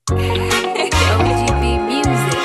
OGB music.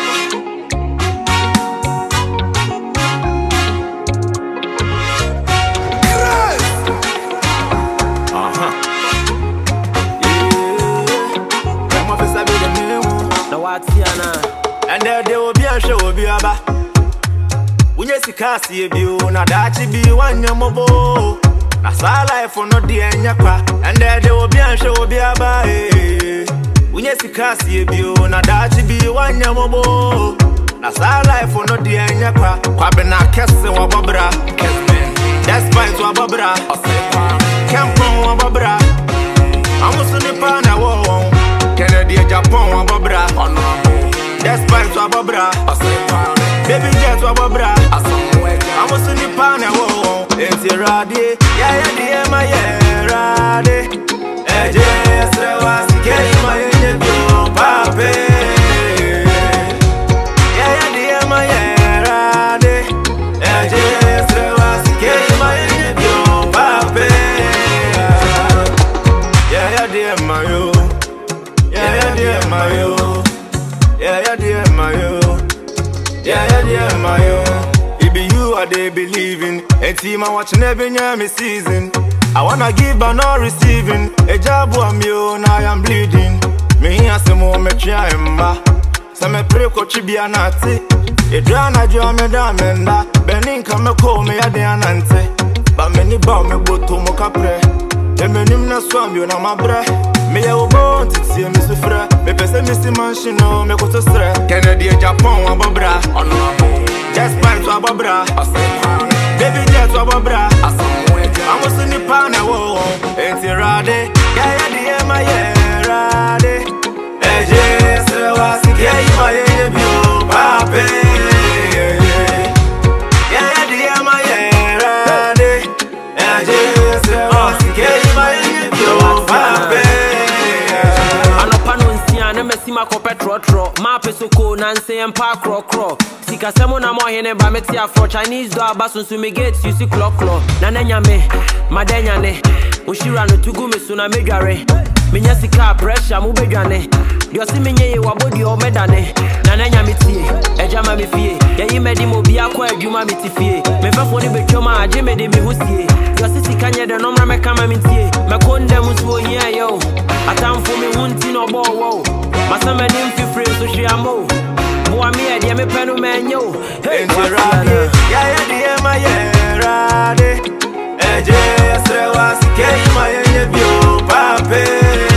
Cryme Officer be the name. Now what's here now? And there will be a show, will be a ba. When you see Cassie, you na dachi be one yamobo. Na sa life for no the end yakwa. And there will be a show, will be a ba. When you see Cassie, you na dachi be one yamobo. Na sa life for no the end yakwa. Kwabena kese wa babra. That's fine to a babra. Campon wa babra. I'm a pana wo. Kennedy Japan wa babra. That's fine to a babra. Baby jet wa babra. I'm a pana wo. Enti radi. Yeah yeah my yeah radi. Eje srewa sikeri my yeah pape. Yeah my yeah radi. Eje srewa sikeri my yeah pape. Yeah my yo. Yeah my yo. Yeah my yo. Yeah my yo. It be you I they believing. A team I watching every me season. I wanna give but not receiving. A job I'm you now I am bleeding. Me as a more me try emba. Some me pray ko chibia nati. A drana jo me damenda. Benin come call me a de anante. But many bow me go to mo capre. Emenim na swam you na mabre. Me ya obo ntiti me sufra. Me pese me si mansion no me ko to stre. Kennedy Japan wa babra. Just pipe to a babra. Baby jet to a babra. I'm a sunny pana wo. Enti rade. Yeah my yeah rade. Eje srewa sikeri my yeah pape. Yeah my yeah rade. Eje srewa sikeri my yeah pape. Mesima ko petro ma pesoko na nse empa kro sika semo na mo hene ba meti afro Chinese do abasun su me gates you see clock na nanya me madenya ne ushira no tugu me su na medware menya sika pressure mu bedwane dio si menye ye wabodi o medane na nanya metie eja ma me fie ye yimedi mo bia kwa adwuma metifie me fafo ni betwoma age me de me husie dio si sika nye de no mra me kama metie me konde mu so hia yo atamfo me hunti no bo wo masama nim fifre so hwiamo bo ami e de me penu menyo hey rade yeah my yeah rade eje srewa sikeri my yeah pape.